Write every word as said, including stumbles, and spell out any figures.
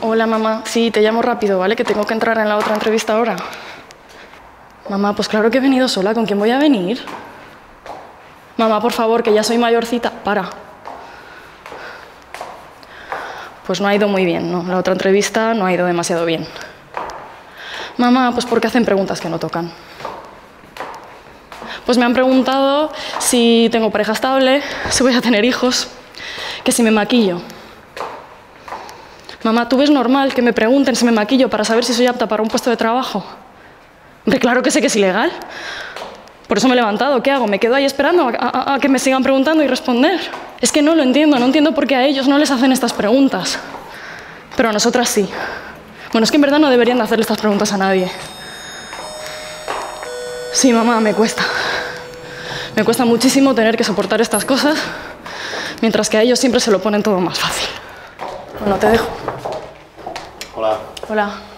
Hola, mamá. Sí, te llamo rápido, ¿vale? Que tengo que entrar en la otra entrevista ahora. Mamá, pues claro que he venido sola. ¿Con quién voy a venir? Mamá, por favor, que ya soy mayorcita. Para. Pues no ha ido muy bien, ¿no? La otra entrevista no ha ido demasiado bien. Mamá, pues porque hacen preguntas que no tocan. Pues me han preguntado si tengo pareja estable, si voy a tener hijos, que si me maquillo. Mamá, ¿tú ves normal que me pregunten si me maquillo para saber si soy apta para un puesto de trabajo? Hombre, claro que sé que es ilegal. Por eso me he levantado. ¿Qué hago? ¿Me quedo ahí esperando a, a, a que me sigan preguntando y responder? Es que no lo entiendo. No entiendo por qué a ellos no les hacen estas preguntas. Pero a nosotras sí. Bueno, es que en verdad no deberían de hacerle estas preguntas a nadie. Sí, mamá, me cuesta. Me cuesta muchísimo tener que soportar estas cosas, mientras que a ellos siempre se lo ponen todo más fácil. Bueno, te dejo. Hola. Hola.